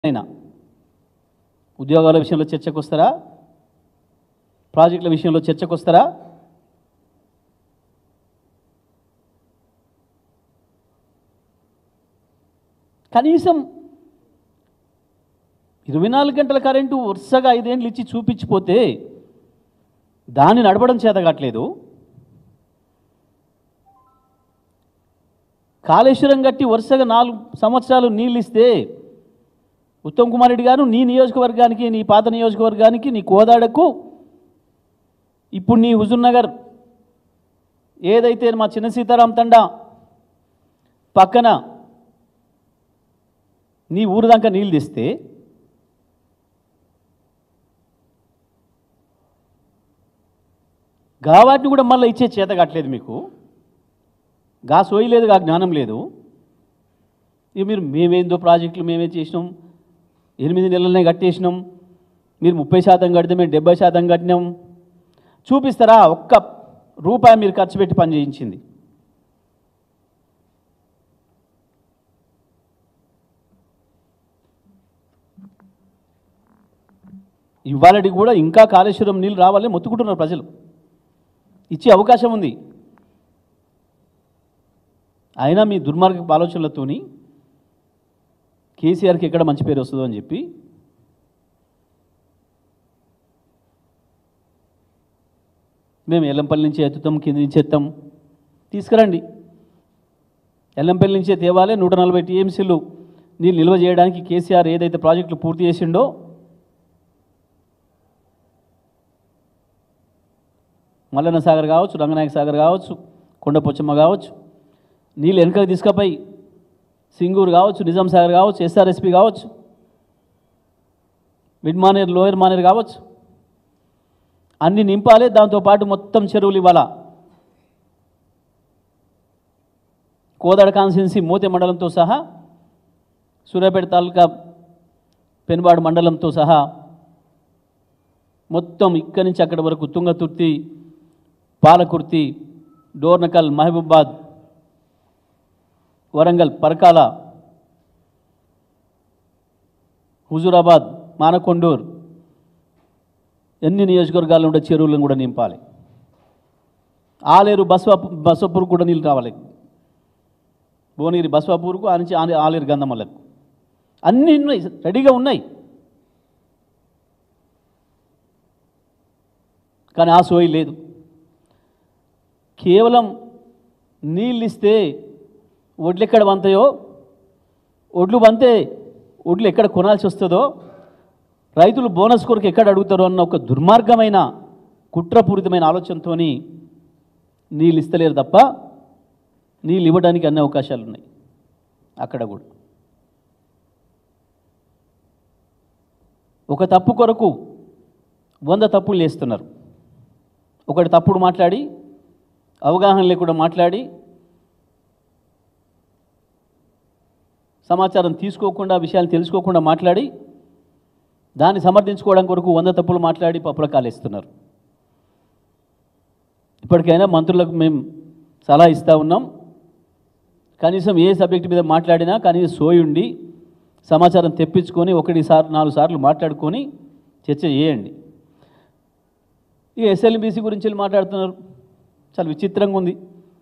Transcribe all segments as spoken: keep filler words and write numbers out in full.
అయినా ఉద్యోగాల విషయంలో చర్చకు వస్తారా? ప్రాజెక్టుల విషయంలో చర్చకు వస్తారా? కనీసం ఇరవై నాలుగు గంటల కరెంటు వరుసగా ఐదేళ్ళు ఇచ్చి చూపించిపోతే దాన్ని నడపడం చేతగట్లేదు. కాళేశ్వరం కట్టి వరుసగా నాలుగు సంవత్సరాలు నీళ్ళు ఇస్తే ఉత్తమ్ కుమార్ రెడ్డి గారు నీ నియోజకవర్గానికి, నీ పాత నియోజకవర్గానికి, నీ కోదాడకు, ఇప్పుడు నీ హుజూర్ నగర్ ఏదైతే మా చిన్న సీతారాం తండా పక్కన నీ ఊరు దాకా నీళ్ళు తెస్తే గావాటిని కూడా మళ్ళీ ఇచ్చే చేత కట్టలేదు. మీకు గా సోయి లేదు, గా జ్ఞానం లేదు. ఇక మీరు మేమేందో ప్రాజెక్టులు మేమే చేసినాం, ఎనిమిది నెలలనే కట్టేసినాం, మీరు ముప్పై శాతం కడితే మేము డెబ్బై శాతం కట్టినాం చూపిస్తారా? ఒక్క రూపాయి మీరు ఖర్చు పెట్టి పని చేయించింది. ఇవాళకి కూడా ఇంకా కాళేశ్వరం నీళ్ళు రావాలని మొత్తుకుంటున్నారు ప్రజలు. ఇచ్చే అవకాశం ఉంది. అయినా మీ దుర్మార్గపు ఆలోచనలతోని కేసీఆర్కి ఎక్కడ మంచి పేరు వస్తుందో అని చెప్పి మేము ఎల్లంపల్లి నుంచి ఎత్తుతాం, కింది నుంచి ఎత్తాం, తీసుకురండి. ఎల్లంపల్లి నుంచే తేవాలే. నూట నలభై టీఎంసీలు నీళ్ళు నిల్వ చేయడానికి కేసీఆర్ ఏదైతే ప్రాజెక్టులు పూర్తి చేసిండో మల్లన్న సాగర్ కావచ్చు, రంగనాయక సాగర్ కావచ్చు, కొండపోచమ్మ కావచ్చు, నీళ్ళు వెనకకి తీసుకుపోయి సింగూరు కావచ్చు, నిజాం సాగర్ కావచ్చు, ఎస్ఆర్ఎస్పి కావచ్చు, మిడ్ మానేర్, లోయర్ మానేర్ కావచ్చు, అన్నీ నింపాలి. దాంతోపాటు మొత్తం చెరువులు ఇవ్వాలా. కోదాడ కాన్స్టిట్యున్సీ మోతే మండలంతో సహా, సూర్యాపేట తాలూకా పెనుబాడు మండలంతో సహా మొత్తం ఇక్కడి నుంచి అక్కడి వరకు తుంగతుర్తి, పాలకుర్తి, డోర్నకల్, మహబూబాద్, వరంగల్, పరకాల, హుజూరాబాద్, మానకొండూర్, ఎన్ని నియోజకవర్గాల్లో ఉండే చెరువులను కూడా నింపాలి. ఆలేరు, బస్వా బస్వాపూర్ కూడా నీళ్ళు రావాలి. భువనగిరి బస్వాపూర్కు ఆ నుంచి ఆలేరు గంధమల్లకు అన్నీ ఉన్నాయి, రెడీగా ఉన్నాయి. కానీ ఆ సోయి లేదు. కేవలం నీళ్ళు ఇస్తే ఒడ్లు ఎక్కడ వంతాయో, ఒడ్లు వంతే ఒడ్లు ఎక్కడ కొనాల్సి వస్తుందో, రైతులు బోనస్ కొరకు ఎక్కడ అడుగుతారో అన్న ఒక దుర్మార్గమైన కుట్రపూరితమైన ఆలోచనతో నీళ్ళు ఇస్తలేరు తప్ప నీళ్ళు ఇవ్వడానికి అన్ని అవకాశాలు ఉన్నాయి అక్కడ కూడా. ఒక తప్పు కొరకు వంద తప్పులు చేస్తున్నారు. ఒకటి తప్పుడు మాట్లాడి, అవగాహన లేకుండా మాట్లాడి, సమాచారం తీసుకోకుండా, విషయాలు తెలుసుకోకుండా మాట్లాడి, దాన్ని సమర్థించుకోవడం కొరకు వంద తప్పులు మాట్లాడి పప్పుల కాలేస్తున్నారు. ఇప్పటికైనా మంత్రులకు మేము సలహా ఇస్తూ ఉన్నాం. కనీసం ఏ సబ్జెక్టు మీద మాట్లాడినా కనీసం సోయి ఉండి సమాచారం తెప్పించుకొని ఒకటి సార్ నాలుగు సార్లు మాట్లాడుకొని చర్చ చేయండి. ఇక ఎస్ఎల్బీసీ గురించి మాట్లాడుతున్నారు. చాలా విచిత్రంగా ఉంది.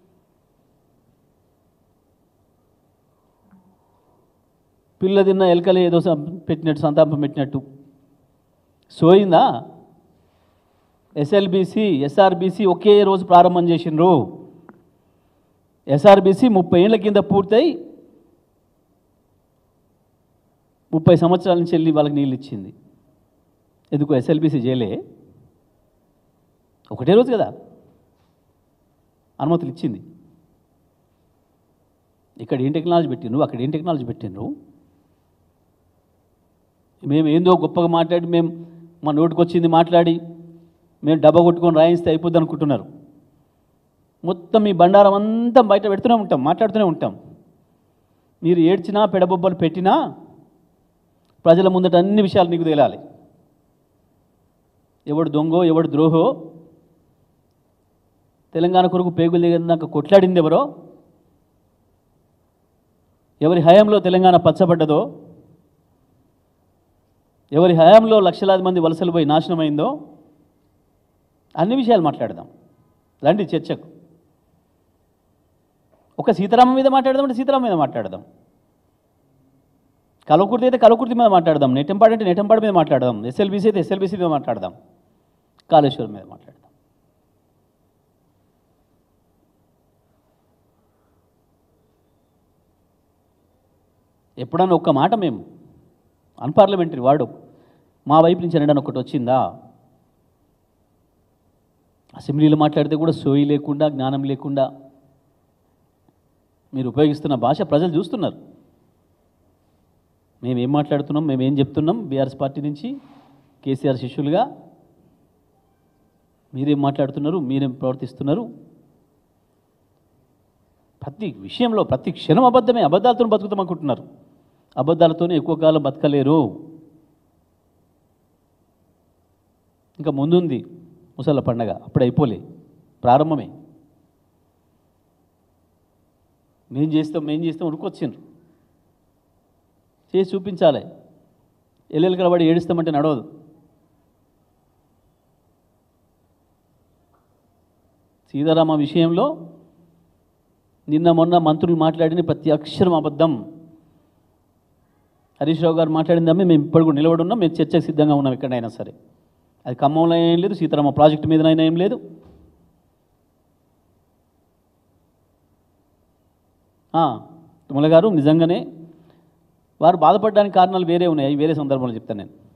పిల్ల తిన్న ఎలకలే ఏదో పెట్టినట్టు, సంతాపం పెట్టినట్టు సోయిందా? ఎస్ఎల్బీసీ, ఎస్ఆర్బీసీ ఒకే రోజు ప్రారంభం చేసిండ్రు. ఎస్ఆర్బీసీ ముప్పై ఏళ్ళ కింద పూర్తయి ముప్పై సంవత్సరాల నుంచి వెళ్ళి వాళ్ళకి నీళ్ళు ఇచ్చింది. ఎందుకు ఎస్ఎల్బీసీ చేయలే? ఒకటే రోజు కదా అనుమతులు ఇచ్చింది. ఇక్కడ ఏం టెక్నాలజీ పెట్టిండ్రు, అక్కడ ఏం టెక్నాలజీ పెట్టిండ్రు. మేము ఏందో గొప్పగా మాట్లాడి, మేము మా నోటికి వచ్చింది మాట్లాడి, మేము డబ్బా కొట్టుకొని రాయిస్తే అయిపోద్ది అనుకుంటున్నారు. మొత్తం మీ బండారం అంతా బయట పెడుతూనే ఉంటాం, మాట్లాడుతూనే ఉంటాం. మీరు ఏడ్చినా, పెడబొబ్బలు పెట్టినా ప్రజల ముందట అన్ని విషయాలు నీకు తేలాలి. ఎవడు దొంగో, ఎవడు ద్రోహో, తెలంగాణ కొరకు పేగులు దిగదాక కొట్లాడింది ఎవరో, ఎవరి హయాంలో తెలంగాణ పచ్చబడ్డదో ఎవరి హయాంలో లక్షలాది మంది వలసలు పోయి నాశనమైందో అన్ని విషయాలు మాట్లాడదాం. రండి చర్చకు. ఒక సీతారామం మీద మాట్లాడదాం అంటే సీతారామం మీద మాట్లాడదాం. కలవకుర్తి అయితే కలవకుర్తి మీద మాట్లాడదాం. నెట్టంపాడు అంటే నెట్టంపాడు మీద మాట్లాడదాం. ఎస్ఎల్బీసీ అయితే ఎస్ఎల్బీసీ మీద మాట్లాడదాం. కాళేశ్వరం మీద మాట్లాడదాం. ఎప్పుడన్నా ఒక్క మాట మేము అన్పార్లమెంటరీ వాడు మా వైపు నుంచి అనడానికి ఒకటి వచ్చిందా? అసెంబ్లీలో మాట్లాడితే కూడా సోయి లేకుండా జ్ఞానం లేకుండా మీరు ఉపయోగిస్తున్న భాష ప్రజలు చూస్తున్నారు. మేమేం మాట్లాడుతున్నాం, మేమేం చెప్తున్నాం బీఆర్ఎస్ పార్టీ నుంచి కేసీఆర్ శిష్యులుగా మీరేం మాట్లాడుతున్నారు, మీరేం ప్రవర్తిస్తున్నారు. ప్రతి విషయంలో ప్రతి క్షణం అబద్ధమే. అబద్ధాలతో బతుకుతాం అనుకుంటున్నారు. అబద్ధాలతోనే ఎక్కువ కాలం బతకలేరు. ఇంకా ముందుంది ముసళ్ళ పండగ, అప్పుడు అయిపోలే, ప్రారంభమే. మేం చేస్తాం మేం చేస్తాం ఉరుకొచ్చిండ్రు. చేసి చూపించాలి. ఎల్లెలు కలబడి ఏడుస్తామంటే నడవదు. సీతారామ విషయంలో నిన్న మొన్న మంత్రులు మాట్లాడిన ప్రతి అక్షరం అబద్ధం. హరీష్ రావు గారు మాట్లాడిందమ్మే మేము ఇప్పుడు కూడా నిలబడి ఉన్నాం. మేము చర్చకు సిద్ధంగా ఉన్నాం ఎక్కడైనా సరే. అది ఖమ్మంలో ఏం లేదు, సీతారామ ప్రాజెక్టు మీదనైనా ఏం లేదు. తుమ్మల గారు నిజంగానే వారు బాధపడడానికి కారణాలు వేరే ఉన్నాయి. వేరే సందర్భంలో చెప్తాను నేను.